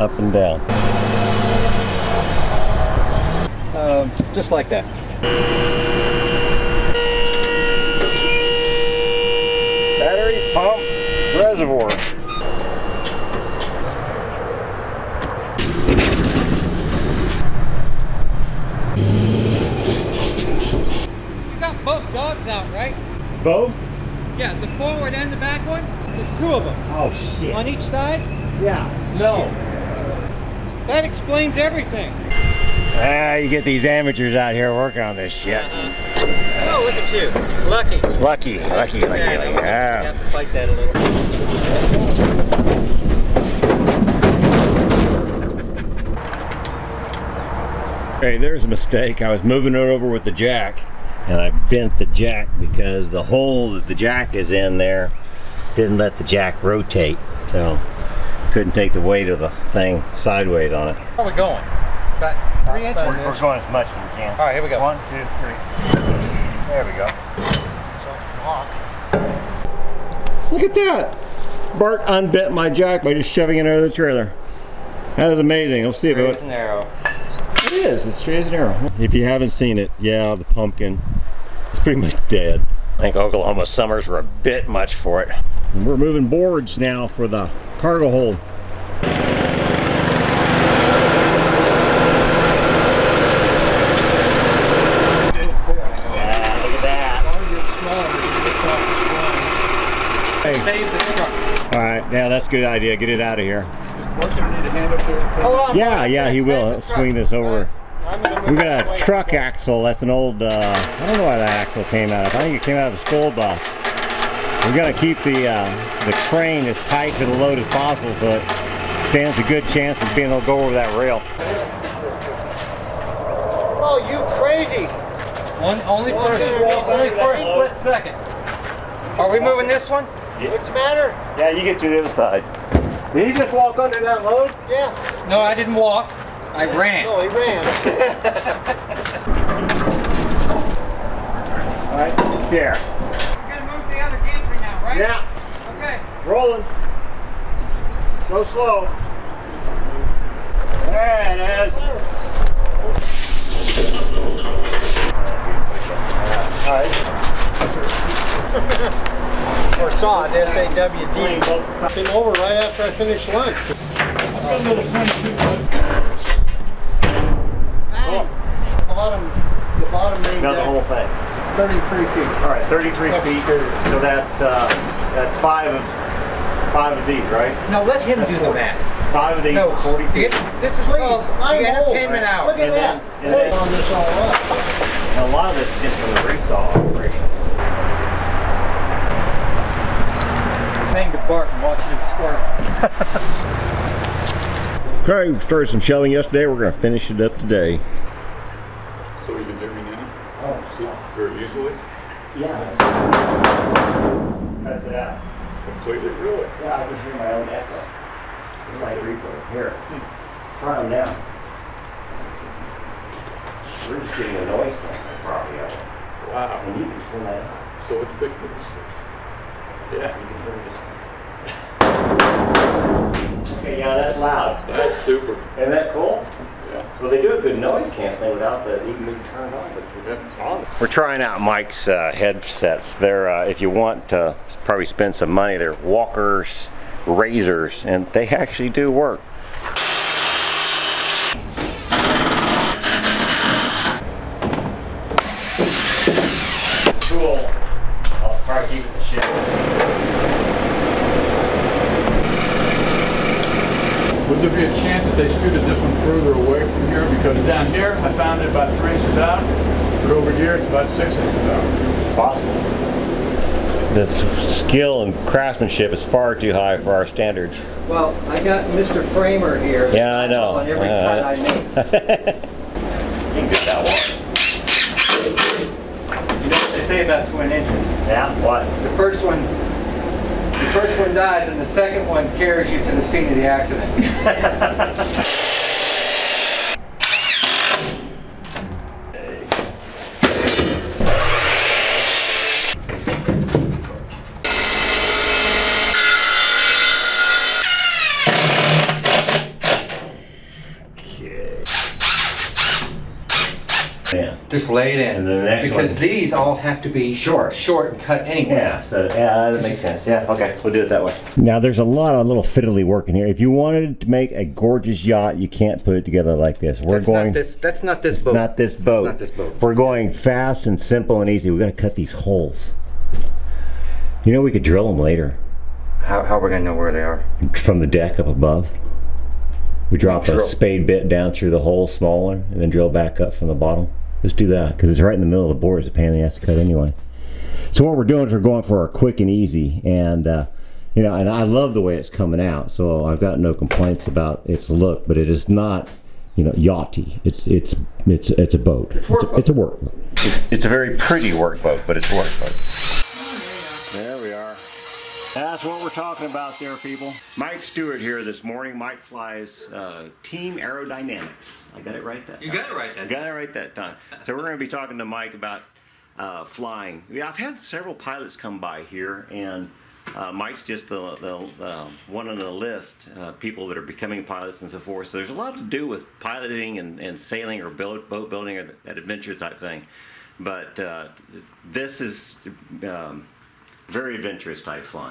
up and down. Just like that. Battery, pump, reservoir. You got both dogs out, right? Both? Yeah, the forward and the back one. There's two of them. Oh shit. On each side? Yeah. No. Shit. That explains everything. Ah, you get these amateurs out here working on this shit. Oh, look at you. Lucky. Lucky. Yeah. Have to fight that a little. Hey, there's a mistake. I was moving it over with the jack and I bent the jack because the hole that the jack is in there didn't let the jack rotate. So couldn't take the weight of the thing sideways on it. Where are we going? About 3 inches? We're going as much as we can. All right, here we go. 1, 2, 3. There we go. Look at that! Bart unbent my jack by just shoving it under the trailer. That is amazing. Let's see Straight it. as an arrow. It is. It's straight as an arrow. If you haven't seen it, yeah, the pumpkin is pretty much dead. I think Oklahoma summers were a bit much for it. And we're moving boards now for the cargo hold. Save the truck. All right, yeah, that's a good idea. Get it out of here. Mark gonna need a hand up there. Hold on, Yeah, he will. He'll swing this over. We got a truck axle. That's an old, I don't know why that axle came out of. I think it came out of the school bus. We're gonna keep the crane as tight to the load as possible so it stands a good chance of being able to go over that rail. Oh, you crazy! Only for a split second. Are we moving this one? Yeah. What's the matter? Yeah, you get to the other side. Did he just walk under that load? Yeah. No, I didn't walk. I ran. Oh, he ran. All right, there. We're gonna move the other gantry now, right? Yeah. Okay. Rolling. Go slow. There it is. All right. Or sawed, S-A-W-D. Came over right after I finished lunch. The bottom main Not the deck, whole thing. 33 feet. All right, 33 feet. So that's five of these, right? No, let him do the math. 5 of these, No, 40 feet. This is called the entertainment hour. Look at that. And then, on this all up. and a lot of this is just from the resaw operation. Thing to Bart and watch him squirm. Okay, we started some shelving yesterday. We're going to finish it up today. So you can hear me now? Oh, See, very easily? yeah. Cuts it out. Completely? Really? Yeah, I can hear my own echo. It's like reverb. Here, try them now. We're just getting a noise from the property out there. Wow. And you can pull that out. So it's big for this. Yeah. You can hear this. Okay, yeah, that's loud. That's super. Isn't that cool? Yeah. Well, they do a good noise canceling without the even being turned on. But Yeah. on. We're trying out Mike's headsets. They're if you want to probably spend some money, they're Walker's razors, and they actually do work. Cool. I'll probably keep it the shit. Would there be a chance that they scooted this one further away from here? Because down here, I found it about 3 inches out, but over here, it's about 6 inches out. It's possible. This skill and craftsmanship is far too high for our standards. Well, I got Mr. Framer here. Yeah, I know. On every cut I make. You can get that one. You know what they say about twin engines? Yeah, what? The first one dies and the second one carries you to the scene of the accident. Just lay it in. And then the next because one. these all have to be short and cut anyway. Yeah, so yeah, that makes sense. Yeah, okay, we'll do it that way. Now there's a lot of little fiddly work in here. If you wanted to make a gorgeous yacht, you can't put it together like this. We're going. That's not this boat. Not this boat. Not this boat. We're going fast and simple and easy. We're gonna cut these holes. You know, we could drill them later. How are we gonna know where they are? From the deck up above. We drop a spade bit down through the hole, small one, and then drill back up from the bottom. Let's do that, because it's right in the middle of the board. It's a pain in the ass to cut anyway. So what we're doing is we're going for our quick and easy, and you know, and I love the way it's coming out. So I've got no complaints about its look, but it is not, you know, yachty. It's a boat. It's a work boat. It's a very pretty work boat, but it's a work boat. There we are. That's what we're talking about there, people. Mike Stewart here this morning. Mike flies Team Aerodynamics. I got it right that time. You got it right that time. Got it right that time. So we're going to be talking to Mike about flying. Yeah, I've had several pilots come by here, and Mike's just the one on the list, people that are becoming pilots and so forth. So there's a lot to do with piloting and sailing or boat building or that adventure type thing. But this is very adventurous type flying.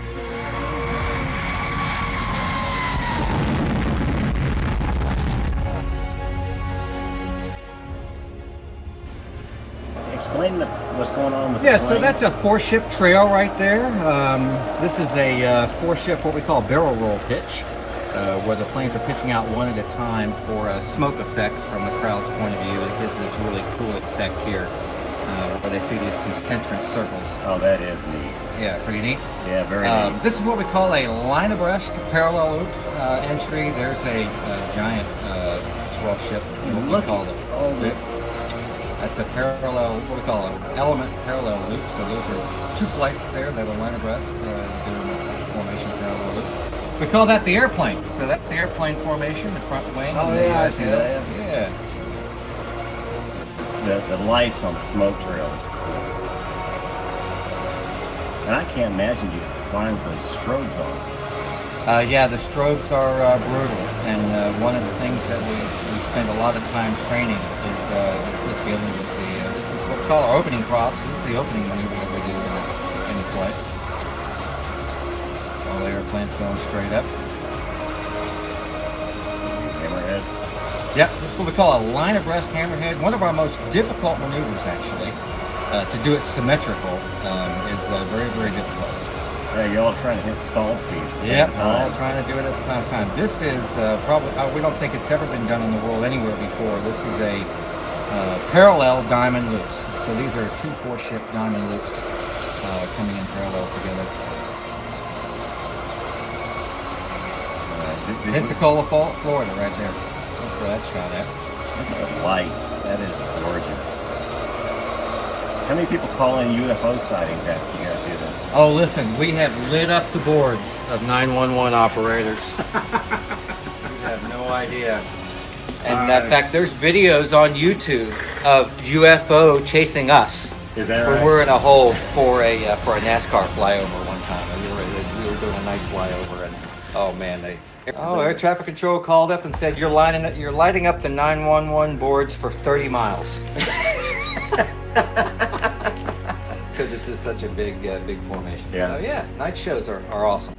Explain what's going on with the plane. So that's a 4-ship trail right there. This is a 4-ship, what we call barrel roll pitch, where the planes are pitching out one at a time for a smoke effect from the crowd's point of view. It gives this really cool effect here, where they see these concentric circles. Oh, that is neat. Yeah, pretty neat. Yeah, very neat. This is what we call a line abreast parallel loop entry. There's a giant 12-ship, what we call it. That's a parallel, what we call an element parallel loop. So those are 2 flights there that are line abreast doing a formation parallel loop. We call that the airplane. So that's the airplane formation, the front wing. Oh, yeah, I see that. Yeah. The lights on the smoke trail is cool. And I can't imagine you flying with those strobes on. Yeah, the strobes are brutal, and one of the things that we spend a lot of time training is just dealing with this is what we call our opening cross. This is the opening maneuver that we do in the flight. All the airplane's going straight up. Hammerhead. Yep, this is what we call a line abreast hammerhead. One of our most difficult maneuvers, actually. To do it symmetrical is very, very difficult. Yeah, you're all trying to hit stall speed. Yep, all trying to do it at the same time. This is probably, we don't think it's ever been done in the world anywhere before. This is a parallel diamond loops. So these are 2 4-ship diamond loops coming in parallel together. Pensacola, Florida, right there. That's where that shot at. Look at the lights. That is gorgeous. How many people call in UFO sightings after you guys do this? Oh, listen, we have lit up the boards of 911 operators. You have no idea. And in fact, there's videos on YouTube of UFO chasing us. Is that when right? we're in a hole for a NASCAR flyover one time. We were doing a night flyover, and oh man, air traffic control called up and said you're lighting up the 911 boards for 30 miles. Because it's just such a big formation. Yeah. So yeah, night shows are awesome.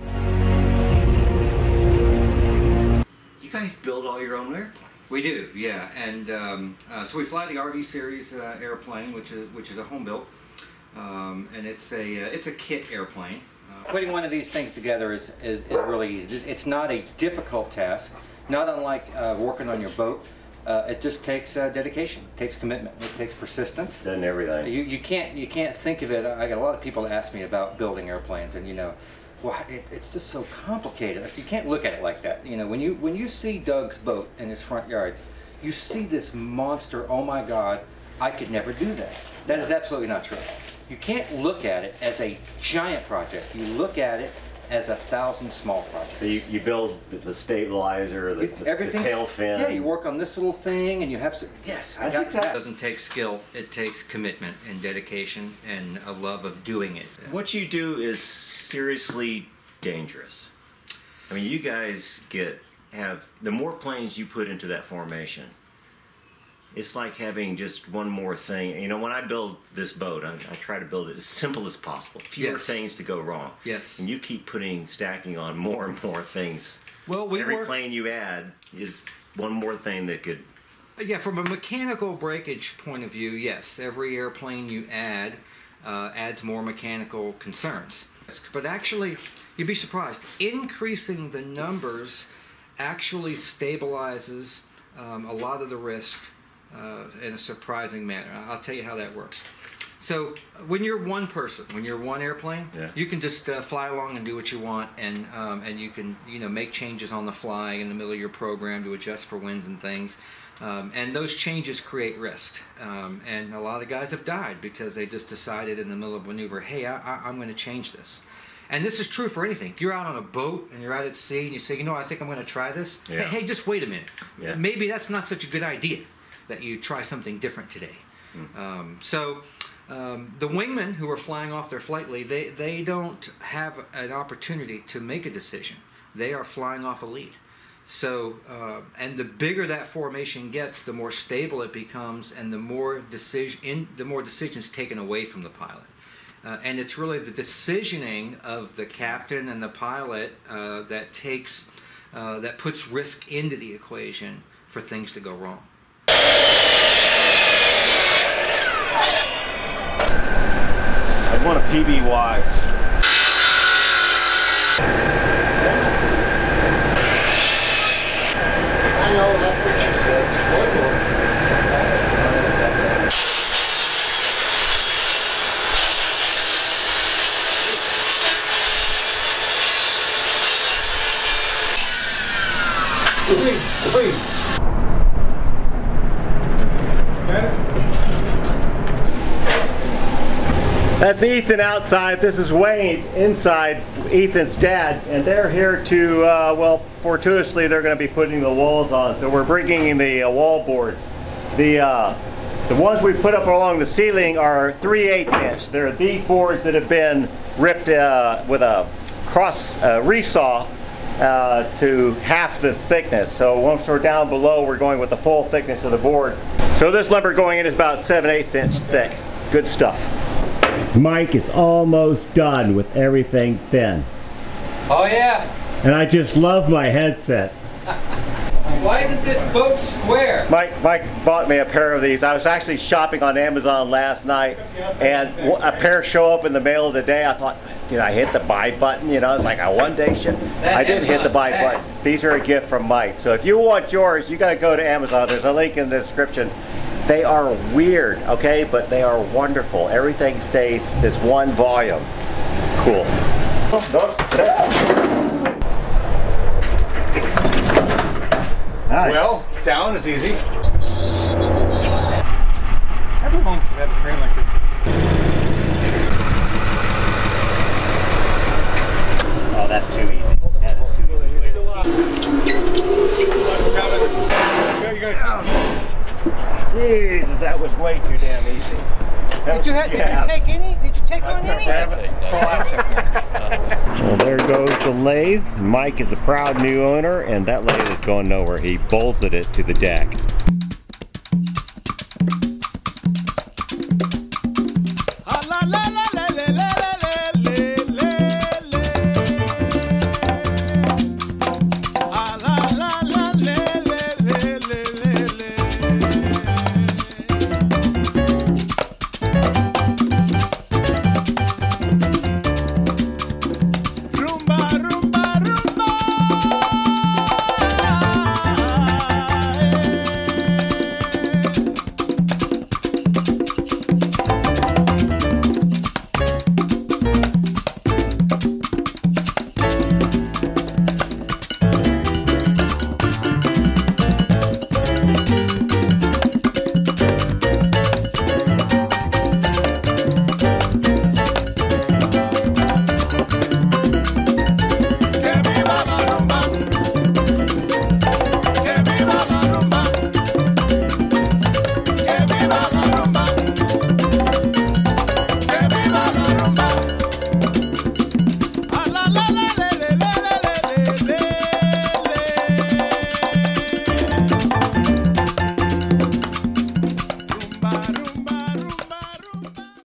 You guys build all your own airplanes? We do, yeah. And so we fly the RV series airplane, which is a home built, and it's a kit airplane. Putting one of these things together is really easy. It's not a difficult task. Not unlike working on your boat. It just takes dedication, it takes commitment, it takes persistence. And everything. You can't think of it. I got a lot of people that ask me about building airplanes, and well, it's just so complicated. You can't look at it like that. When you see Doug's boat in his front yard, you see this monster. Oh my God, I could never do that. That is absolutely not true. You can't look at it as a giant project. You look at it as 1,000 small projects. So you build the stabilizer, the tail fin. Yeah, you work on this little thing, and you have to. Yes, I got that. It doesn't take skill; it takes commitment and dedication and a love of doing it. What you do is seriously dangerous. I mean, you guys have the more planes you put into that formation, it's like having just one more thing. You know, when I build this boat, I try to build it as simple as possible. Fewer things to go wrong. Yes. And you keep stacking on more and more things. Well, every plane you add is one more thing that could... Yeah, from a mechanical breakage point of view, yes. Every airplane you add adds more mechanical concerns. But actually, you'd be surprised. Increasing the numbers actually stabilizes a lot of the risk in a surprising manner. I'll tell you how that works. So when you're one person, when you're one airplane, you can just fly along and do what you want, and you can make changes on the fly in the middle of your program to adjust for winds and things. And those changes create risk. And a lot of guys have died because they just decided in the middle of a maneuver, hey, I'm going to change this. And this is true for anything. You're out on a boat and you're out at sea and you say, I think I'm going to try this. Yeah. Hey, just wait a minute. Yeah. Maybe that's not such a good idea that you try something different today. The wingmen who are flying off their flight lead, they don't have an opportunity to make a decision. They are flying off a lead. So, and the bigger that formation gets, the more stable it becomes, and the more decisions taken away from the pilot. And it's really the decisioning of the captain and the pilot that puts risk into the equation for things to go wrong. I want a PBY. I know that picture said That's Ethan outside. This is Wayne inside, Ethan's dad, and they're here to, well, fortuitously they're going to be putting the walls on. So we're bringing in the wall boards. The ones we put up along the ceiling are 3/8 inch. They're these boards that have been ripped with a cross resaw to half the thickness. So once we're down below, we're going with the full thickness of the board. So this lumber going in is about 7/8 inch thick. Good stuff. Mike is almost done with everything thin. Oh yeah. And I just love my headset. Why isn't this boat square? Mike bought me a pair of these. I was actually shopping on Amazon last night, and a pair show up in the mail of the day. I thought, did I hit the buy button? You know, it's like a one-day ship. I didn't hit the buy button. These are a gift from Mike. So if you want yours, you got to go to Amazon. There's a link in the description. They are weird, okay, but they are wonderful. Everything stays this one volume. Cool. Nice. Well, down is easy. Every home should have a crane like this. Oh, that's too easy. That is too easy. Jesus, that was way too damn easy. Did you take any? Did you take on any? Well, there goes the lathe. Mike is a proud new owner, and that lathe is going nowhere. He bolted it to the deck. La la la la la la la.